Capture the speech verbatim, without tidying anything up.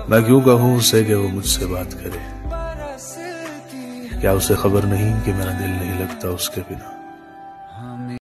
मैं क्यों कहूँ उसे कि वो मुझसे बात करे, क्या उसे खबर नहीं कि मेरा दिल नहीं लगता उसके बिना।